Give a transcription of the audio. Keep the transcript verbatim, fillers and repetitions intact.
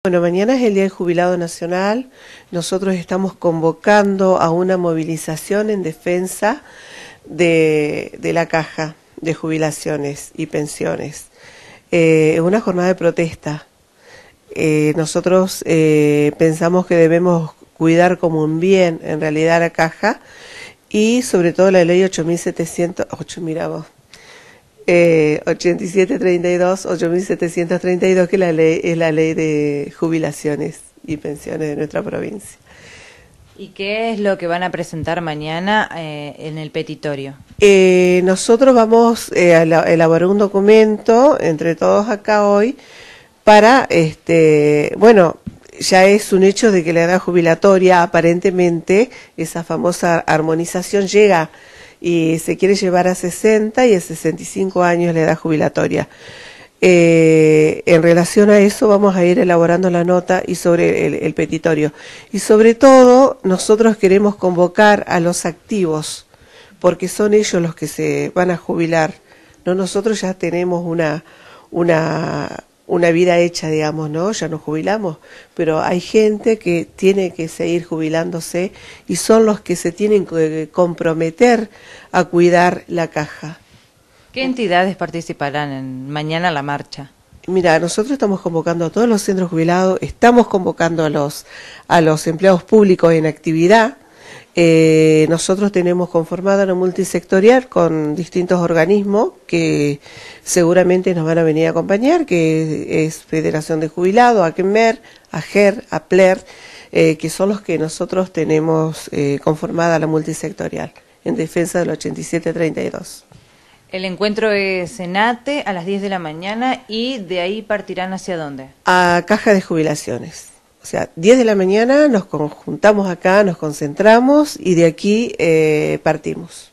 Bueno, mañana es el Día del Jubilado Nacional. Nosotros estamos convocando a una movilización en defensa de, de la Caja de Jubilaciones y Pensiones. Es eh, una jornada de protesta. Eh, nosotros eh, pensamos que debemos cuidar como un bien, en realidad, la Caja, y sobre todo la ley ocho mil setecientos, ocho, mira vos, Eh, ochenta y siete treinta y dos, ocho mil setecientos treinta y dos, que la ley, es la ley de jubilaciones y pensiones de nuestra provincia. ¿Y qué es lo que van a presentar mañana eh, en el petitorio? Eh, nosotros vamos eh, a elaborar un documento entre todos acá hoy para, este, bueno, ya es un hecho de que la edad jubilatoria, aparentemente, esa famosa armonización llega y se quiere llevar a sesenta y a sesenta y cinco años la edad jubilatoria. Eh, en relación a eso vamos a ir elaborando la nota y sobre el, el petitorio. Y sobre todo nosotros queremos convocar a los activos, porque son ellos los que se van a jubilar. No, nosotros ya tenemos una, una, una vida hecha, digamos, ¿no? Ya nos jubilamos, pero hay gente que tiene que seguir jubilándose y son los que se tienen que comprometer a cuidar la caja. ¿Qué entidades participarán en mañana la marcha? Mira, nosotros estamos convocando a todos los centros jubilados, estamos convocando a los, a los empleados públicos en actividad. Eh, nosotros tenemos conformada una multisectorial con distintos organismos que seguramente nos van a venir a acompañar, que es Federación de Jubilados, ACMER, AGER, APLER, eh, que son los que nosotros tenemos eh, conformada la multisectorial en defensa del ochenta y siete treinta y dos. El encuentro es en ATE a las diez de la mañana y de ahí partirán ¿hacia dónde? A Caja de Jubilaciones. O sea, diez de la mañana nos conjuntamos acá, nos concentramos y de aquí eh, partimos.